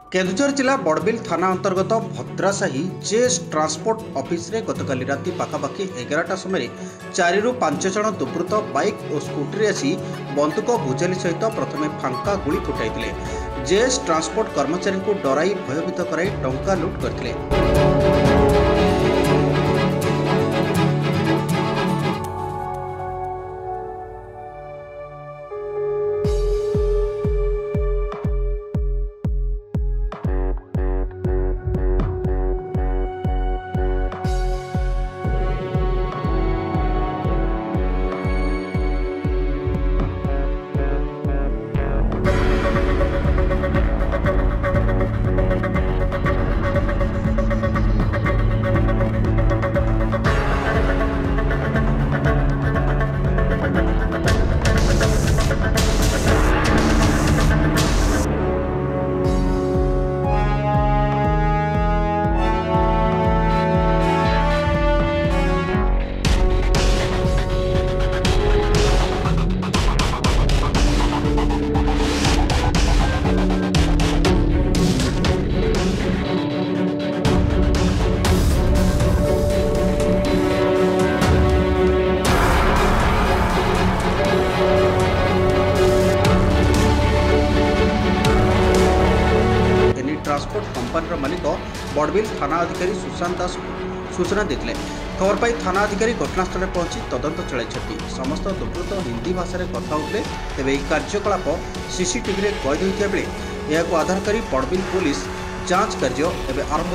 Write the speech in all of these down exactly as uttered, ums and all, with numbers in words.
केन्दुझर जिला बड़बिल थाना अंतर्गत भद्रासाही जेएस ट्रांसपोर्ट ऑफिस रे गतकाली राति पाखापाखि एगारटा समय चारि रु पांच जन दुर्बृत्त बाइक और स्कूटी आसी बंदूक भुजाली सहित प्रथमे फांका गुली फुटाई जेएस ट्रांसपोर्ट कर्मचारी को डराई भयभीत कराई टंका लुट करथिले। ट्रांसपोर्ट कंपानी मालिक बड़बिल थाना अधिकारी सुशांत दास सूचना देते खबर पाई थाना अधिकारी घटनास्थल पहुंची तदंत चलाई। समस्त दुर्बृत्त हिंदी भाषा में कथा होते तेज यह कार्यकलाप सीसीटीवी रे कैद होता बेले यह आधार कर बड़बिल पुलिस जांच कार्य एवं आरंभ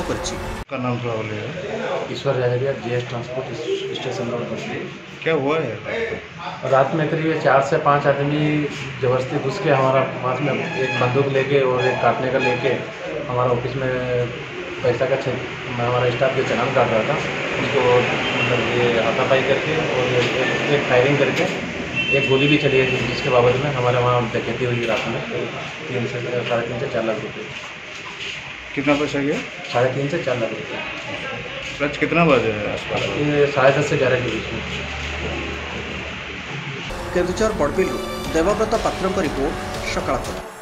कर। ईश्वर जहरिया जेएस ट्रांसपोर्ट स्टेशन रोड। क्या हुआ है? रात में करीब चार से पाँच आदमी जबरदस्ती घुस के हमारा पास में एक बंदूक लेके और एक काटने का लेके हमारा ऑफिस में पैसा का हमारा स्टाफ जो चलान काट रहा था उसको मतलब ये हाथापाई करके और एक, एक फायरिंग करके एक गोली भी चली है जिसके बाबत में हमारे वहाँ डकैती हुई रात में तीन से साढ़े तीन से चार लाख रुपये। कितना पैसा गया? साढ़े तीन से चार लाख रुपये। आज कितना बजे आसपास? ये साढ़े दस से ग्यारह के बीच में। केन्दुझर बड़बिल देवव्रत पात्र रिपोर्ट सकाळ।